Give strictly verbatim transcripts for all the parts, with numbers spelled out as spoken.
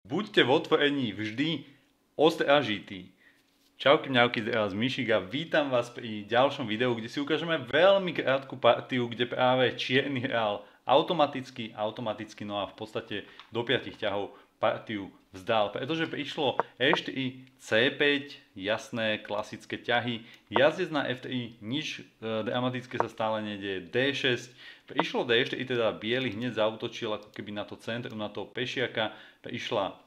Buďte vo otvorení vždy ostražití. Čauky mňauky, z Myšik a vítam vás pri ďalšom videu, kde si ukážeme veľmi krátku partiu, kde práve čierny hral automaticky, automaticky, no a v podstate do piatich ťahov partiu vzdal, pretože prišlo é štyri, cé päť, jasné, klasické ťahy, jazdec na ef tri, nič e, dramatické sa stále nedieje, dé šesť, prišlo dé štyri, teda biely hneď zautočil ako keby na to centrum, na toho pešiaka, prišla,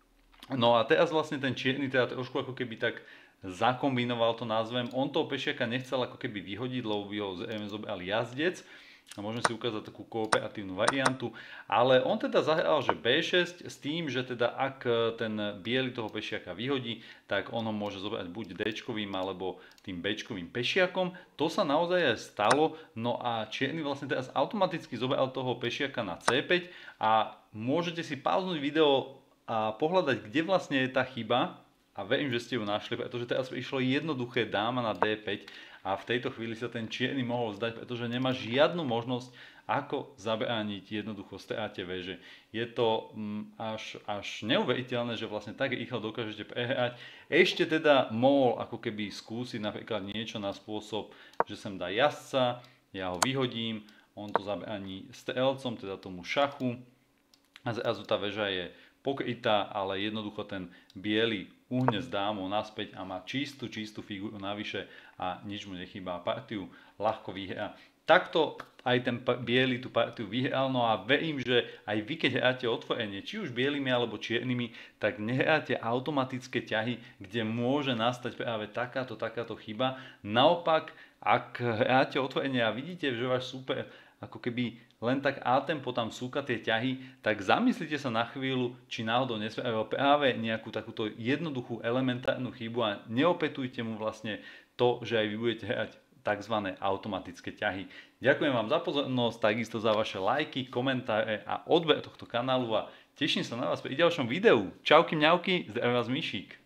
no a teraz vlastne ten čierny teda trošku ako keby tak zakombinoval, to nazvem, on toho pešiaka nechcel ako keby vyhodiť, lebo by ho zrejme zobral jazdec. A môžeme si ukázať takú kooperatívnu variantu, ale on teda zahral, že bé šesť s tým, že teda ak ten biely toho pešiaka vyhodí, tak on ho môže zobrať buď déčkovým alebo tým béčkovým pešiakom. To sa naozaj aj stalo, no a čierny vlastne teraz automaticky zobral toho pešiaka na cé päť a môžete si pauznúť video a pohľadať, kde vlastne je tá chyba. A verím, že ste ju našli, pretože teraz prišlo jednoduché dáma na dé päť a v tejto chvíli sa ten čierny mohol zdať, pretože nemá žiadnu možnosť, ako zabrániť jednoducho strate veže. Je to mm, až, až neuveriteľné, že vlastne tak rýchlo dokážete prehrať. Ešte teda mohol ako keby skúsiť napríklad niečo na spôsob, že sem dá jazdca, ja ho vyhodím, on to zabráni strelcom, teda tomu šachu a zrazu tá väža je pokrytá, ale jednoducho ten biely uhne s dámou naspäť a má čistú, čistú figúru navyše a nič mu nechýba. Partiu ľahko vyhrá. Takto aj ten biely tú partiu vyhral, no a verím, že aj vy, keď hráte otvorenie, či už bielými alebo čiernymi, tak nehráte automatické ťahy, kde môže nastať práve takáto, takáto chyba. Naopak, ak hráte otvorenie a vidíte, že váš super ako keby len tak a-tempo tam súka tie ťahy, tak zamyslite sa na chvíľu, či náhodou nespravil práve nejakú takúto jednoduchú elementárnu chybu a neopetujte mu vlastne to, že aj vy budete hrať tzv. Automatické ťahy. Ďakujem vám za pozornosť, takisto za vaše lajky, komentáre a odber tohto kanálu a teším sa na vás pri ďalšom videu. Čauky mňauky, zdravím vás Myšik.